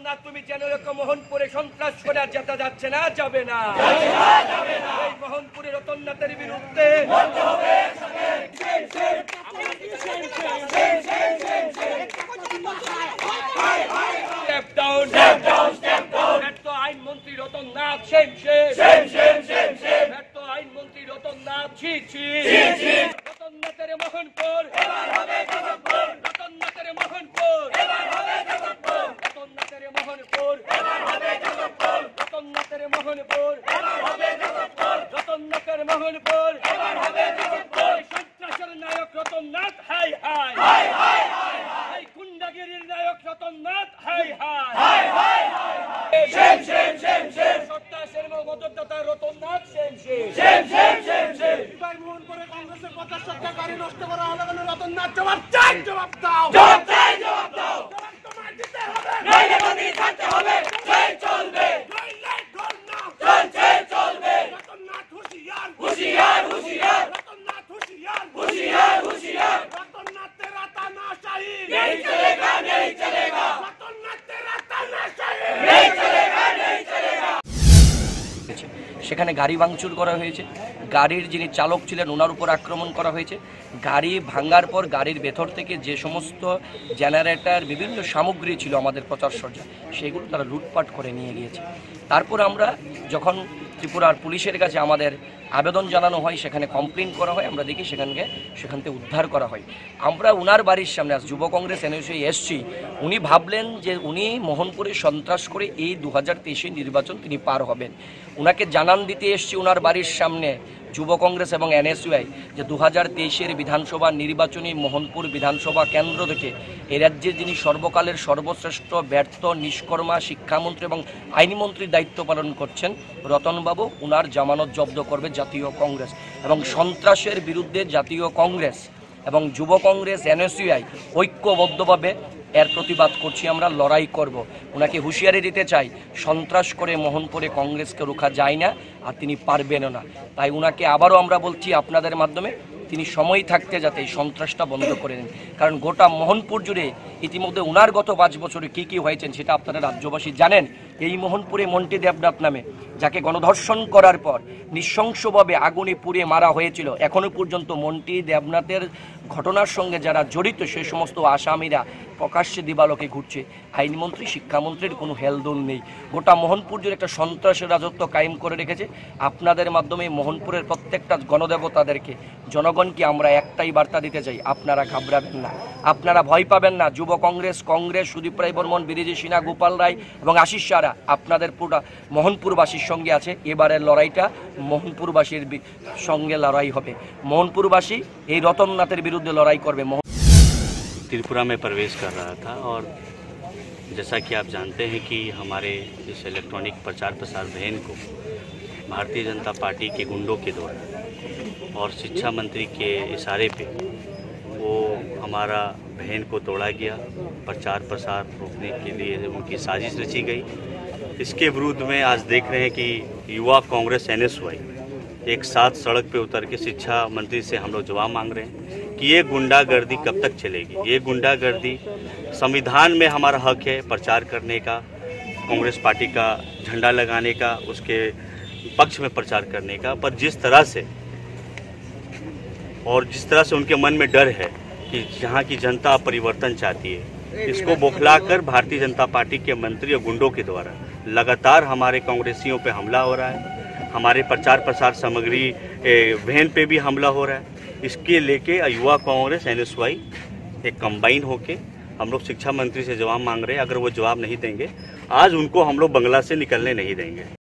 না তুমি জেনে রেখো মোহনপুরে সন্ত্রাস করে আর যেতে যাচ্ছে না, যাবে না। এই মোহনপুরে রতননাথের বিরুদ্ধে আইনমন্ত্রী রতননাথ আইনমন্ত্রী রতননাথ রতননাথের মোহনপুর, রতননাথের মোহনপুর, রতননাথের মোহনপুর, রতননাথের মোহনপুর, রতননাথের মোহনপুর, সন্ত্রাসের নায়ক রতননাথ হাই হাই, এই গুন্ডাগিরির নায়ক রতননাথ হাই হাই, সন্ত্রাসের মদতদাতা রতননাথ মোহনপুরে কংগ্রেসের 50 সপ্তাহ গাড়ি নষ্ট করা হলো কেন? রতননাথ জবাব চাই, জবাব দাও, জবাব চাই, জবাব দাও, জবাব তোমায় দিতে হবে, নইলে গদি ছাড়তে হবে, জয় চলবে, নইলে ঢোল না চলছে চলবে। রতননাথ হুঁশিয়ার, হুঁশিয়ার, হুঁশিয়ার, রতননাথ হুঁশিয়ার, হুঁশিয়ার, হুঁশিয়ার, রতননাথ তেরা तानाशाही नहीं चलेगा, नहीं चलेगा, रतननाथ तेरा तानाशाही नहीं चलेगा, नहीं चलेगा। সেখানে গাড়ি ভাঙচুর করা হয়েছে, গাড়ির যিনি চালক ছিলেন ওনার উপর আক্রমণ করা হয়েছে। গাড়ি ভাঙার পর গাড়ির ভেতর থেকে যে সমস্ত জেনারেটর বিভিন্ন সামগ্রী ছিল আমাদের প্রচারসজ্জা, সেগুলো তারা লুটপাট করে নিয়ে গিয়েছে। তারপর আমরা যখন ত্রিপুরার পুলিশের কাছে আমাদের আবেদন জানানো হয়, সেখানে কমপ্লেন করা হয়, আমরা দেখি সেখান থেকে উদ্ধার করা হয়। আমরা ওনার বাড়ির সামনে আজ যুব কংগ্রেস এনএসইউ এসছি, উনি ভাবলেন যে উনি মোহনপুরে সন্ত্রাস করে এই 2023 নির্বাচন তিনি পার হবেন। ওনাকে জানান দিতে এসছি ওনার বাড়ির সামনে যুব কংগ্রেস এবং এনএসইউআই যে 2023 বিধানসভা নির্বাচনী মোহনপুর বিধানসভা কেন্দ্র থেকে এই রাজ্যে যিনি সর্বকালের সর্বশ্রেষ্ঠ ব্যর্থ নিষ্কর্মা শিক্ষামন্ত্রী এবং আইনমন্ত্রীর দায়িত্ব পালন করছেন রতনবাবু, ওনার জামানত জব্দ করবে জাতীয় কংগ্রেস এবং সন্ত্রাসের বিরুদ্ধে জাতীয় কংগ্রেস এবং যুব কংগ্রেস এনএসইউআই ঐক্যবদ্ধভাবে এর প্রতিবাদ করছি, আমরা লড়াই করব। ওনাকে হুঁশিয়ারি দিতে চাই, সন্ত্রাস করে মোহনপুরে কংগ্রেসকে রোখা যায় না আর তিনি পারবেনও না। তাই ওনাকে আবারও আমরা বলছি আপনাদের মাধ্যমে তিনি সময় থাকতে যাতে এই সন্ত্রাসটা বন্ধ করে নেন, কারণ গোটা মোহনপুর জুড়ে ইতিমধ্যে ওনার গত 5 বছরে কী হয়েছেন সেটা আপনারা রাজ্যবাসী জানেন। এই মোহনপুরে মন্টি দেবনাথ নামে যাকে গণধর্ষণ করার পর নৃশংসভাবে আগুনে পুড়িয়ে মারা হয়েছিল, এখনও পর্যন্ত মন্টি দেবনাথের ঘটনার সঙ্গে যারা জড়িত সেই সমস্ত আসামিরা প্রকাশ্যে দিবালোকে ঘুরছে। আইনমন্ত্রী শিক্ষামন্ত্রীর কোনো হেলদোল নেই, গোটা মোহনপুর জুড়ে একটা সন্ত্রাসের রাজত্ব কায়েম করে রেখেছে। আপনাদের মাধ্যমে মোহনপুরের প্রত্যেকটা গণদেবতাদেরকে জনগণকে আমরা একটাই বার্তা দিতে চাই, আপনারা ঘাবড়াবেন না, আপনারা ভয় পাবেন না। যুব কংগ্রেস, সুদীপ রায় বর্মন, বিরিজি সিনহা, গোপাল রায় এবং আশিস সারা আপনাদের পুরো মোহনপুরবাসীর সঙ্গে আছে। এবারের লড়াইটা মোহনপুরবাসীর সঙ্গে লড়াই হবে, মোহনপুরবাসী এই রতননাথের বিরুদ্ধে লড়াই করবে। त्रिपुरा में प्रवेश कर रहा था और जैसा कि आप जानते हैं कि हमारे इस इलेक्ट्रॉनिक प्रचार प्रसार वैन को भारतीय जनता पार्टी के गुंडों के द्वारा और शिक्षा मंत्री के इशारे पे वो हमारा वैन को तोड़ा गया, प्रचार प्रसार रोकने के लिए उनकी साजिश रची गई। इसके विरुद्ध में आज देख रहे हैं कि युवा कांग्रेस एनएसयूआई एक साथ सड़क पे उतर के शिक्षा मंत्री से हम लोग जवाब मांग रहे हैं कि ये गुंडागर्दी कब तक चलेगी। ये गुंडागर्दी, संविधान में हमारा हक है प्रचार करने का, कांग्रेस पार्टी का झंडा लगाने का, उसके पक्ष में प्रचार करने का, पर जिस तरह से उनके मन में डर है कि यहाँ की जनता परिवर्तन चाहती है, इसको बौखलाकर भारतीय जनता पार्टी के मंत्री और गुंडों के द्वारा लगातार हमारे कांग्रेसियों पे हमला हो रहा है, हमारे प्रचार प्रसार सामग्री वैन पे भी हमला हो रहा है। इसके लेके युवा कांग्रेस एनएसयूआई एक कंबाइन होके हम लोग शिक्षा मंत्री से जवाब मांग रहे हैं। अगर वो जवाब नहीं देंगे, आज उनको हम लोग बंगला से निकलने नहीं देंगे।